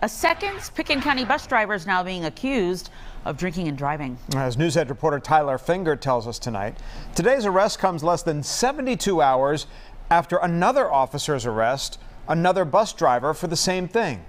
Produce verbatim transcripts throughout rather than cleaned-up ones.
A second Pickens County bus driver is now being accused of drinking and driving. As News Edge reporter Tyler Finger tells us tonight, today's arrest comes less than seventy-two hours after another officer's arrest, another bus driver for the same thing.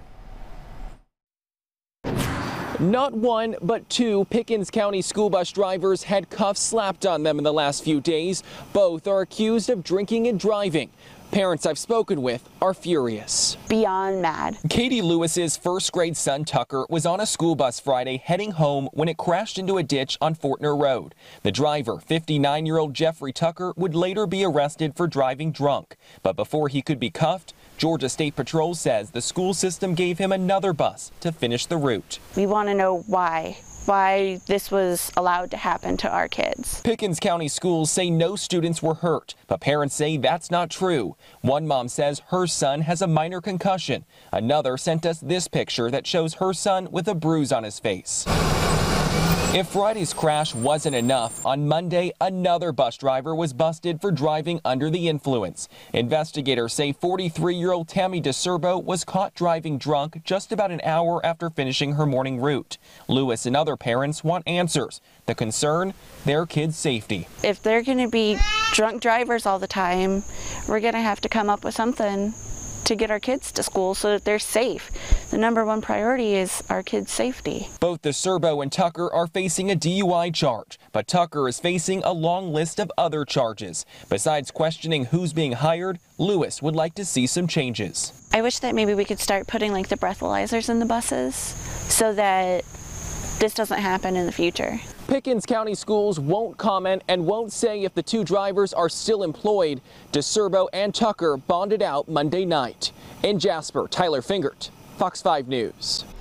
Not one, but two Pickens County school bus drivers had cuffs slapped on them in the last few days. Both are accused of drinking and driving. Parents I've spoken with are furious. Beyond mad. Katie Lewis's first grade son Tucker was on a school bus Friday heading home when it crashed into a ditch on Fortner Road. The driver, fifty-nine-year-old Jeffrey Tucker, would later be arrested for driving drunk. But before he could be cuffed, Georgia State Patrol says the school system gave him another bus to finish the route. We want to know why. why this was allowed to happen to our kids. Pickens County Schools say no students were hurt, but parents say that's not true. One mom says her son has a minor concussion. Another sent us this picture that shows her son with a bruise on his face. If Friday's crash wasn't enough, on Monday, another bus driver was busted for driving under the influence. Investigators say forty-three-year-old Tammy DeCerbo was caught driving drunk just about an hour after finishing her morning route. Lewis and other parents want answers. The concern, their kids' safety. If they're going to be drunk drivers all the time, we're going to have to come up with something to get our kids to school so that they're safe. The number one priority is our kids' safety. Both DeCerbo and Tucker are facing a D U I charge, but Tucker is facing a long list of other charges. Besides questioning who's being hired, Lewis would like to see some changes. I wish that maybe we could start putting like the breathalyzers in the buses so that this doesn't happen in the future. Pickens County Schools won't comment and won't say if the two drivers are still employed. DeCerbo and Tucker bonded out Monday night. In Jasper, Tyler Fingert, Fox five News.